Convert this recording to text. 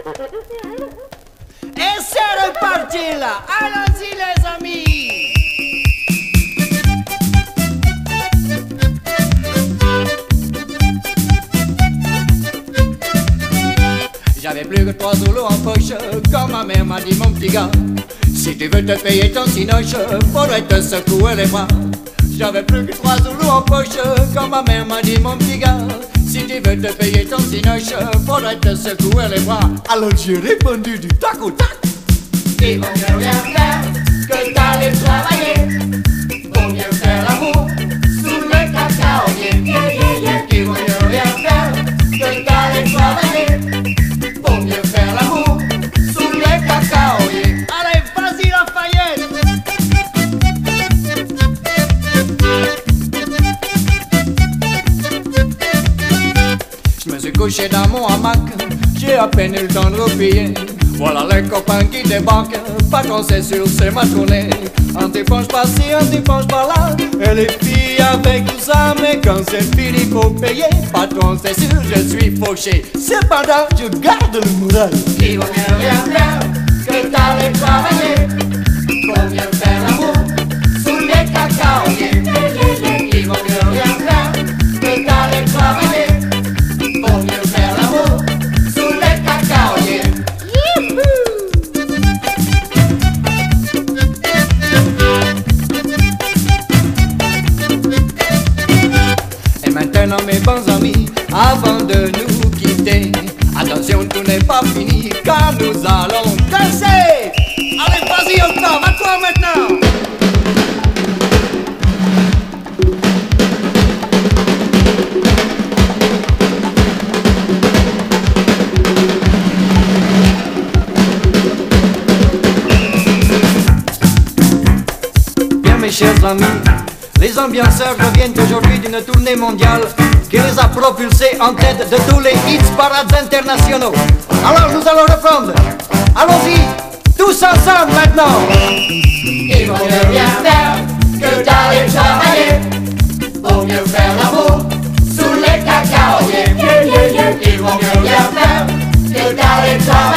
Et c'est reparti là. Allons-y les amis. J'avais plus que 3 sous en poche, quand ma mère m'a dit mon petit gars, si tu veux te payer ton cinoche, faudrait te secouer les bras. J'avais plus que 3 sous en poche, quand ma mère m'a dit mon petit gars, si tu veux te payer ton cinoche, faudrait te secouer les bras. Alors j'ai répondu du tac au tac. Il vaut mieux rien faire que d'aller travailler, vaut mieux faire l'amour sous le cacaoyer. Il vaut mieux rien faire que d'aller travailler, vaut mieux faire l'amour sous le cacaoyer. Allez, vas-y Lafayette. Je me suis couché dans mon hamac, j'ai à peine eu le temps de repayer. Voilà les copains qui débarquent, patron c'est sûr c'est ma tournée. Un dépense par-ci, un dépense par-là, et les filles avec tout ça, mais quand c'est fini faut payer. Patron c'est sûr je suis fauché, cependant je garde le moral. Il vaut mieux rien faire que d'aller travailler, vaut mieux faire l'amour sous les cacaoyers. Il vaut mieux rien faire que d'aller travailler, vaut mieux faire l'amour sous les cacaoyers. Et maintenant mes bons amis, avant de nous quitter, attention tout n'est pas fini car nous allons danser. Allez vas-y encore, à toi maintenant. Bien mes chers amis, les ambianceurs reviennent aujourd'hui d'une tournée mondiale qui les a propulsés en tête de tous les hits parades internationaux. Alors nous allons reprendre. Allons-y, tous ensemble maintenant. Il vaut mieux rien faire que d'aller travailler, vaut mieux faire l'amour sous les cacaoyers. Il vaut mieux rien faire que d'aller travailler.